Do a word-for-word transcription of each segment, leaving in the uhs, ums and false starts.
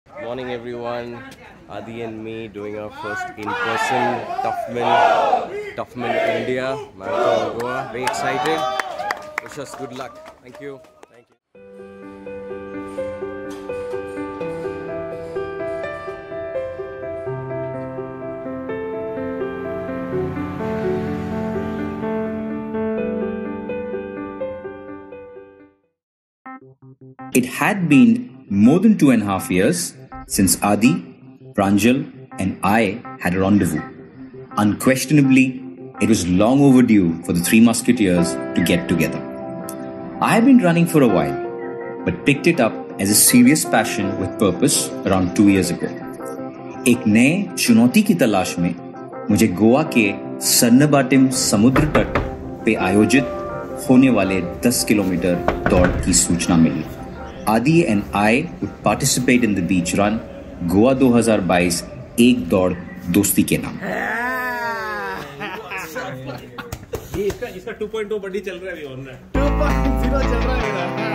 Morning everyone. Adi and me doing our first in-person Toughman, Toughman India Marathon Goa. Very excited. Wish us good luck. Thank you. Thank you. It had been more than two and a half years since Adi, Pranjal, and I had a rendezvous. Unquestionably, it was long overdue for the Three Musketeers to get together. I had been running for a while, but picked it up as a serious passion with purpose around two years ago. एक नए चुनौती की तलाश में मुझे गोवा के सर्नबाटिम समुद्र तट पे आयोजित होने वाले दस किलोमीटर दौड़ की सूचना मिली. Adi and I would participate in the beach run Goa दो हज़ार बाईस एक दौड़ दोस्ती के नाम. ये इसका इसका टू पॉइंट ओ बड़ी चल रहा है अभी ऑन है. टू पॉइंट ज़ीरो चल रहा है मेरा.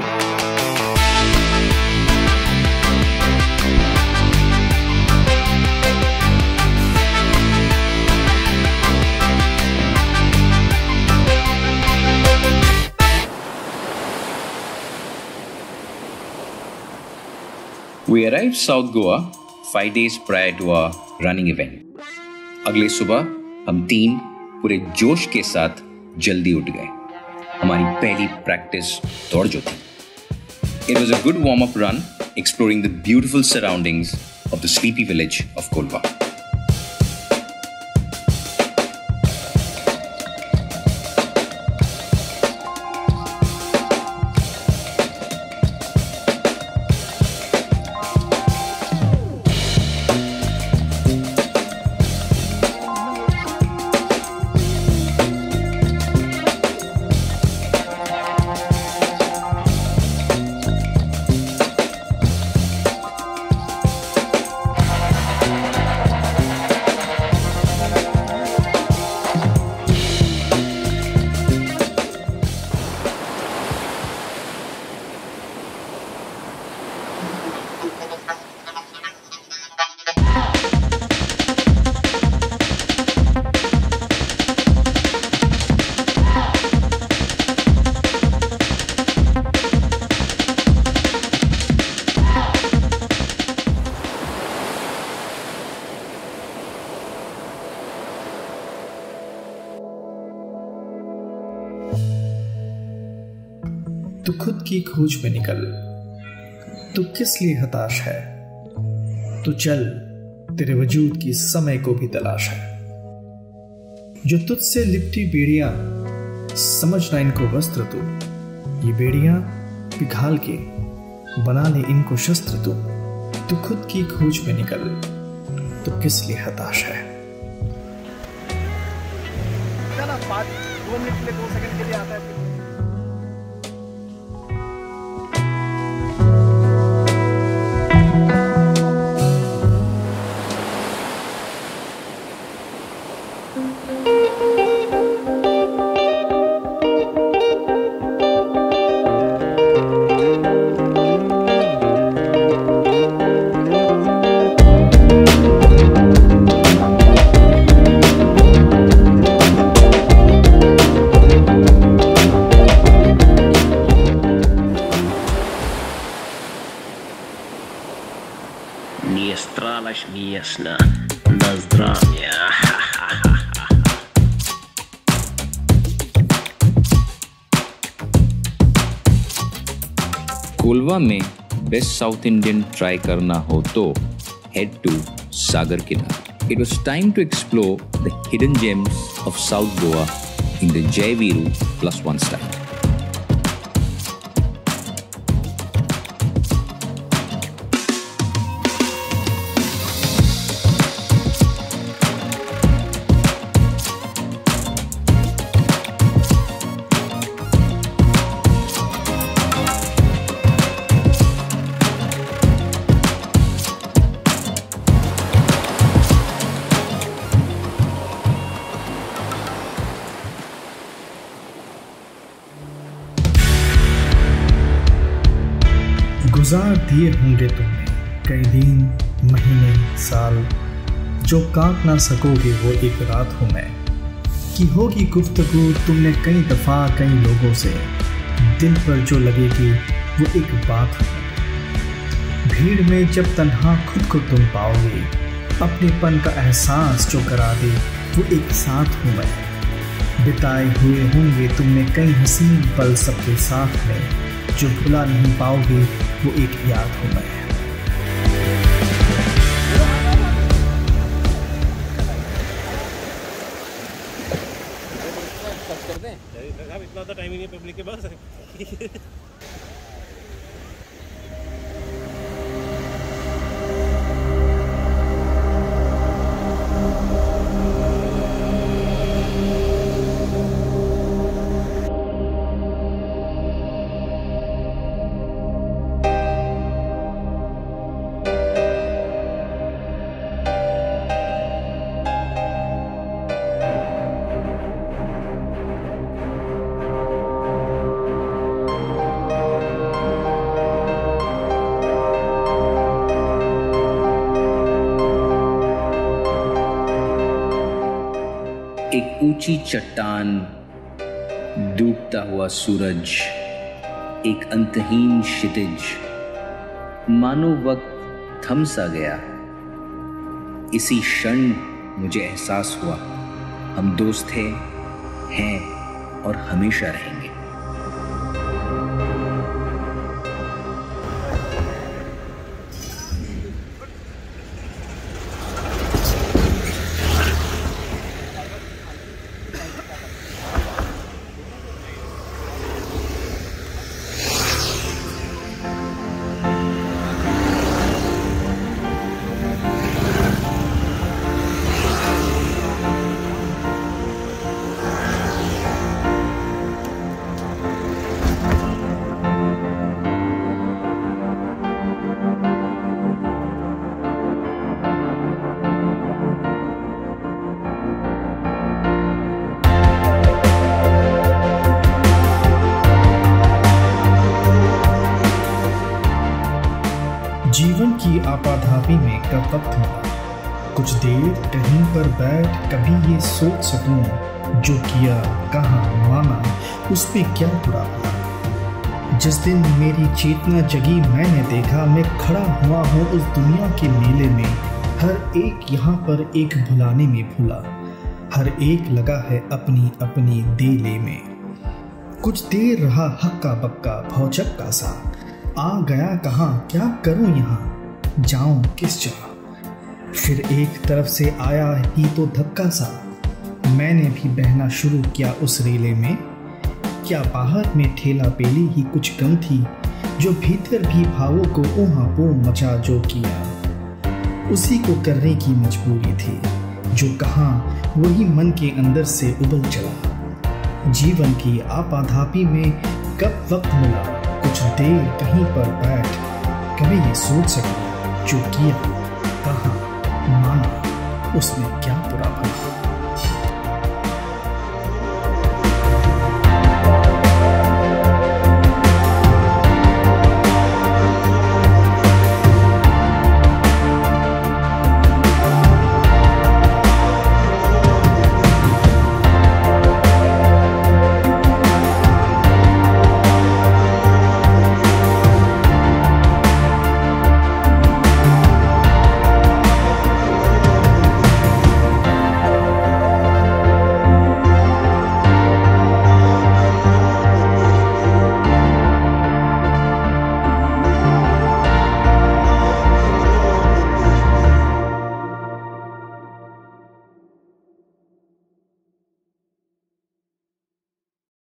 We arrived South Goa five days prior to our running event. अगले सुबह हम तीन पूरे जोश के साथ जल्दी उठ गए. हमारी पहली प्रैक्टिस दौड़ जो थी. It was a good warm-up run exploring the beautiful surroundings of the sleepy village of Kolva. तू खुद की खोज में निकल. तू किस लिए हताश है? तू चल, तेरे वजूद की समय को भी तलाश है. जो तुझसे लिपटी बेड़ियां, समझना इनको वस्त्र तू. ये बेड़ियां पिघाल के बना ले इनको शस्त्र तू. तू खुद की खोज में निकल. तू किस लिए हताश है? चला बात दो मिनट के लिए दो सेकंड के लिए आता है. Не стралась ясно, на здравие. कोलवा में बेस्ट साउथ इंडियन ट्राई करना हो तो हेड टू सागर किनारा. It was time to explore the hidden gems of South Goa in the Jai Viru plus one style. गुजार दिए होंगे तुमने कई दिन, महीने, साल जो काट ना सकोगे वो एक रात हूँ मैं। कि होगी गुफ्तगू तुमने कई दफ़ा कई लोगों से, दिल पर जो लगेगी वो एक बात हूँ मैं। भीड़ में जब तन्हा खुद को तुम पाओगे, अपनेपन का एहसास जो करा दे वो एक साथ हूँ मैं। बिताए हुए होंगे तुमने कई हसीन पल सबके साथ में, जो भुला नहीं पाओगे वो एक याद हूँ मैं। इतना तो टाइम ही नहीं पब्लिक के पास। एक ऊंची चट्टान, डूबता हुआ सूरज, एक अंतहीन क्षितिज, मानो वक्त थम सा गया। इसी क्षण मुझे एहसास हुआ हम दोस्त थे, हैं और हमेशा रहेंगे। जीवन की आपाधापी में कब वक्त मिला, कुछ देर कहीं पर बैठ कभी ये सोच सकूं, जो किया कहा माना उस पे क्या बुरा भला। जिस दिन मेरी चेतना जगी मैंने देखा मैं खड़ा हुआ हूँ उस दुनिया के मेले में, हर एक यहाँ पर एक भुलाने में भुला, हर एक लगा है अपनी अपनी देले में। कुछ देर रहा हक्का बक्का भौचक्का सा, आ गया कहाँ क्या करूं यहाँ, जाऊं किस जगह। फिर एक तरफ से आया ही तो धक्का सा, मैंने भी बहना शुरू किया उस रेले में। क्या बाहर में ठेला पेली ही कुछ कम थी, जो भीतर भी भावों को ऊहा पो मचा जो किया, उसी को करने की मजबूरी थी, जो कहा वही मन के अंदर से उबल चला। जीवन की आपाधापी में कब वक्त मिला, कुछ देर कहीं पर बैठ कभी ये सोच सका, जो किया कहा माना उसमें क्या बुरा भला।